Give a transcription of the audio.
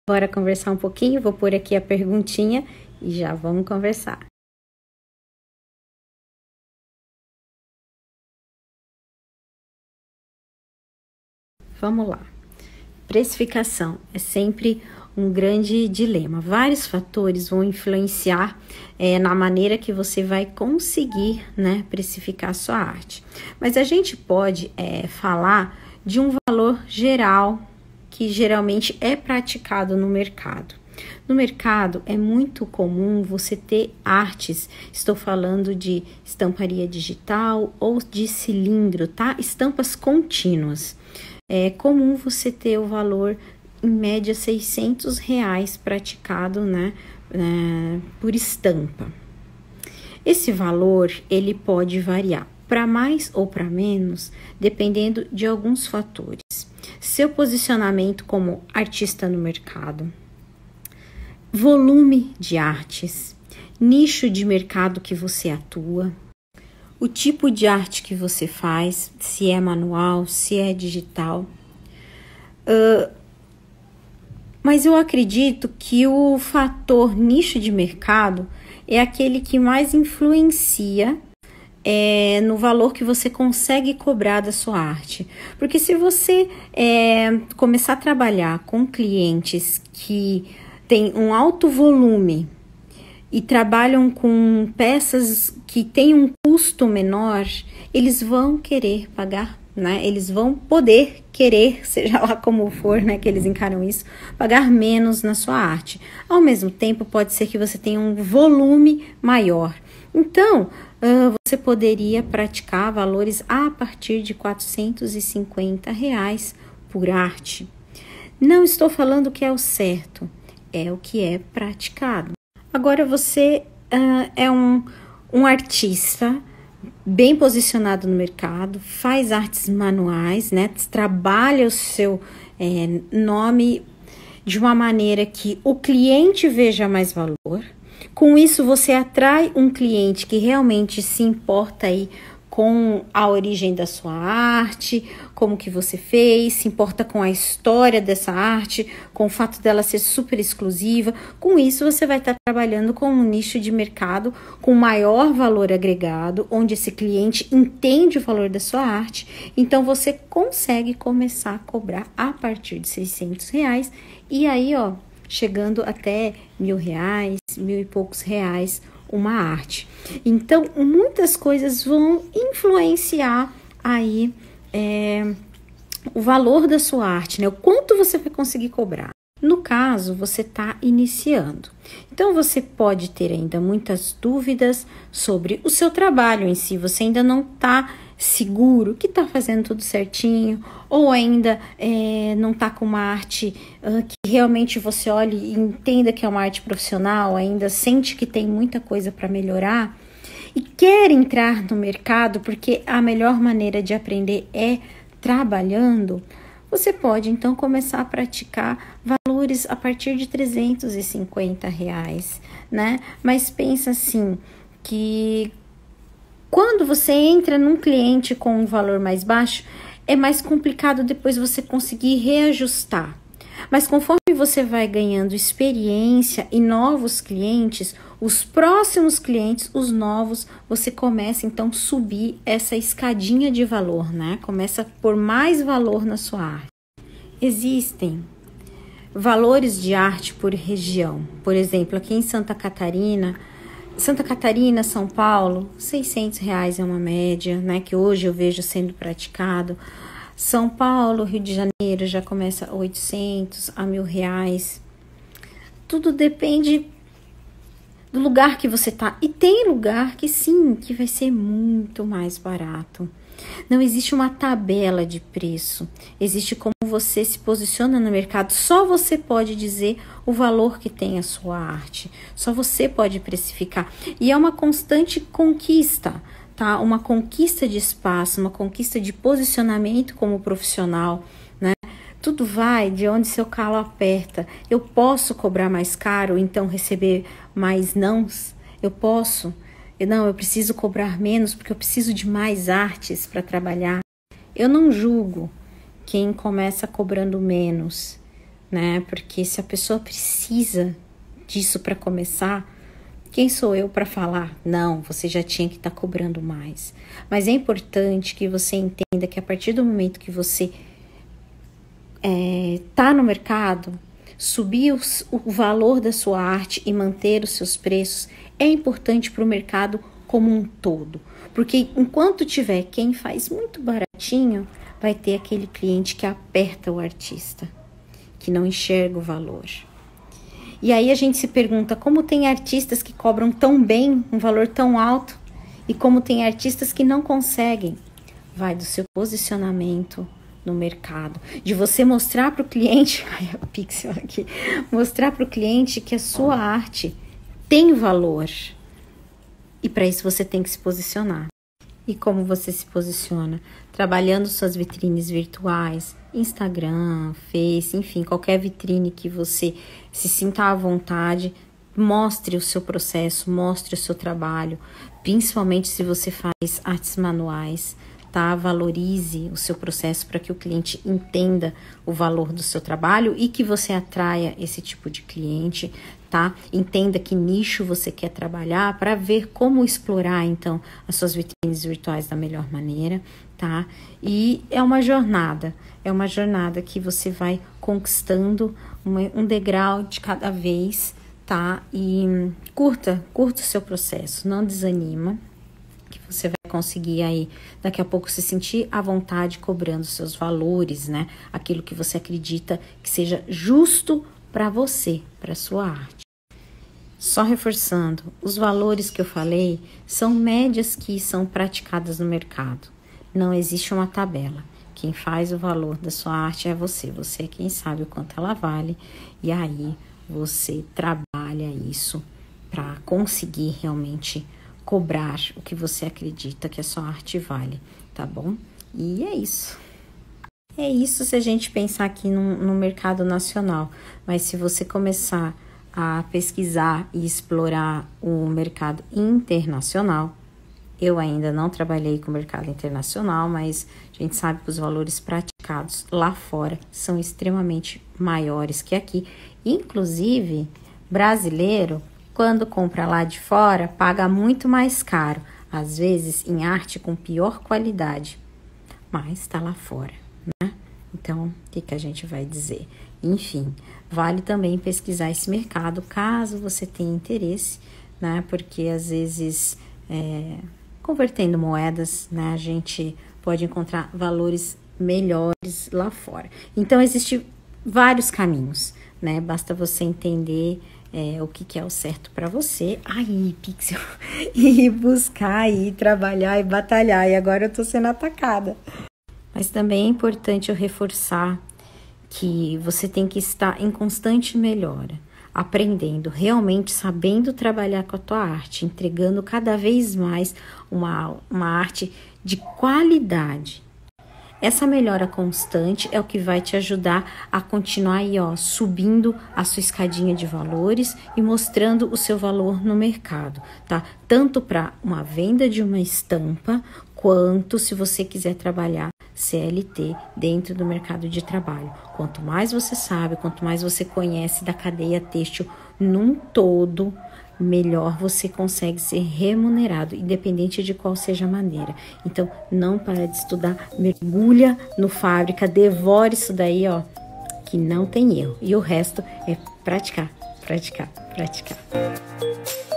Bora conversar um pouquinho? Vou pôr aqui a perguntinha e já vamos conversar. Vamos lá. Precificação é sempre um grande dilema. Vários fatores vão influenciar na maneira que você vai conseguir, precificar a sua arte. Mas a gente pode falar de um valor geral que geralmente é praticado no mercado. No mercado é muito comum você ter artes, estou falando de estamparia digital ou de cilindro, tá? Estampas contínuas. É comum você ter o valor, em média, R$600 praticado, por estampa. Esse valor, ele pode variar para mais ou para menos, dependendo de alguns fatores. Seu posicionamento como artista no mercado, volume de artes, nicho de mercado que você atua, o tipo de arte que você faz, se é manual, se é digital. Mas eu acredito que o fator nicho de mercado é aquele que mais influencia no valor que você consegue cobrar da sua arte. Porque se você começar a trabalhar com clientes que têm um alto volume e trabalham com peças que têm um custo menor, eles vão querer pagar, eles vão poder querer, seja lá como for, que eles encaram isso, pagar menos na sua arte. Ao mesmo tempo, pode ser que você tenha um volume maior. Então, você poderia praticar valores a partir de R$450 por arte. Não estou falando que é o certo, é o que é praticado. Agora você é um artista bem posicionado no mercado, faz artes manuais, trabalha o seu nome de uma maneira que o cliente veja mais valor. Com isso, você atrai um cliente que realmente se importa aí com a origem da sua arte, como que você fez, se importa com a história dessa arte, com o fato dela ser super exclusiva. Com isso, você vai estar trabalhando com um nicho de mercado com maior valor agregado, onde esse cliente entende o valor da sua arte. Então, você consegue começar a cobrar a partir de R$600 e aí, chegando até R$1.000, mil e poucos reais uma arte. Então, muitas coisas vão influenciar aí o valor da sua arte, o quanto você vai conseguir cobrar. No caso, você está iniciando. Então, você pode ter ainda muitas dúvidas sobre o seu trabalho em si. Você ainda não está seguro que está fazendo tudo certinho, ou ainda não está com uma arte que realmente você olhe e entenda que é uma arte profissional, ainda sente que tem muita coisa para melhorar e quer entrar no mercado porque a melhor maneira de aprender é trabalhando. Você pode então começar a praticar valores a partir de R$350, Mas pensa assim, que quando você entra num cliente com um valor mais baixo, é mais complicado depois você conseguir reajustar. Mas conforme você vai ganhando experiência e novos clientes, os próximos clientes, os novos, você começa então a subir essa escadinha de valor, Começa a pôr mais valor na sua arte. Existem valores de arte por região. Por exemplo, aqui em Santa Catarina, São Paulo, R$600 é uma média, que hoje eu vejo sendo praticado. São Paulo, Rio de Janeiro já começa R$800 a R$1.000. Tudo depende do lugar que você tá. E tem lugar que sim, que vai ser muito mais barato. Não existe uma tabela de preço. Existe como você se posiciona no mercado. Só você pode dizer o valor que tem a sua arte. Só você pode precificar. E é uma constante conquista, tá? Uma conquista de espaço, uma conquista de posicionamento como profissional, Tudo vai de onde seu calo aperta. Eu posso cobrar mais caro, então receber mais nãos? Eu posso? Eu preciso cobrar menos porque eu preciso de mais artes para trabalhar. Eu não julgo quem começa cobrando menos, né? Porque se a pessoa precisa disso para começar, quem sou eu para falar? Não, você já tinha que estar cobrando mais. Mas é importante que você entenda que a partir do momento que você tá no mercado, subir o valor da sua arte e manter os seus preços é importante para o mercado como um todo. Porque enquanto tiver quem faz muito baratinho, vai ter aquele cliente que aperta o artista, que não enxerga o valor. E aí a gente se pergunta como tem artistas que cobram tão bem, um valor tão alto, e como tem artistas que não conseguem. Vai do seu posicionamento no mercado, de você mostrar para o cliente, o pixel aqui, mostrar para o cliente que a sua arte tem valor. E para isso você tem que se posicionar. E como você se posiciona? Trabalhando suas vitrines virtuais, Instagram, Face, enfim, qualquer vitrine que você se sinta à vontade, mostre o seu processo, mostre o seu trabalho, principalmente se você faz artes manuais, tá? Valorize o seu processo para que o cliente entenda o valor do seu trabalho e que você atraia esse tipo de cliente, tá? Entenda que nicho você quer trabalhar para ver como explorar, então, as suas vitrines virtuais da melhor maneira, tá? E é uma jornada que você vai conquistando um degrau de cada vez, tá? E curta o seu processo, não desanima, que você vai conseguir aí daqui a pouco se sentir à vontade cobrando seus valores, né? Aquilo que você acredita que seja justo para você, para sua arte. Só reforçando, os valores que eu falei são médias que são praticadas no mercado. Não existe uma tabela. Quem faz o valor da sua arte é você. Você é quem sabe o quanto ela vale. E aí você trabalha isso para conseguir realmente cobrar o que você acredita que a sua arte vale, tá bom? E é isso. É isso se a gente pensar aqui no mercado nacional. Mas se você começar a pesquisar e explorar o mercado internacional, eu ainda não trabalhei com o mercado internacional, mas a gente sabe que os valores praticados lá fora são extremamente maiores que aqui. Inclusive, brasileiro, quando compra lá de fora, paga muito mais caro, às vezes em arte com pior qualidade, mas está lá fora, né? Então, o que a gente vai dizer? Enfim, vale também pesquisar esse mercado, caso você tenha interesse, né? Porque às vezes, convertendo moedas, né, a gente pode encontrar valores melhores lá fora. Então, existem vários caminhos, né? Basta você entender o que é o certo para você, aí, Pixel, e buscar, e trabalhar, e batalhar, e agora eu tô sendo atacada. Mas também é importante eu reforçar que você tem que estar em constante melhora, aprendendo, realmente sabendo trabalhar com a tua arte, entregando cada vez mais uma arte de qualidade. Essa melhora constante é o que vai te ajudar a continuar aí, subindo a sua escadinha de valores e mostrando o seu valor no mercado, tá? Tanto para uma venda de uma estampa, quanto se você quiser trabalhar CLT dentro do mercado de trabalho. Quanto mais você sabe, quanto mais você conhece da cadeia têxtil num todo, melhor você consegue ser remunerado, independente de qual seja a maneira. Então, não para de estudar, mergulha no fábrica, devora isso daí, que não tem erro. E o resto é praticar, praticar, praticar.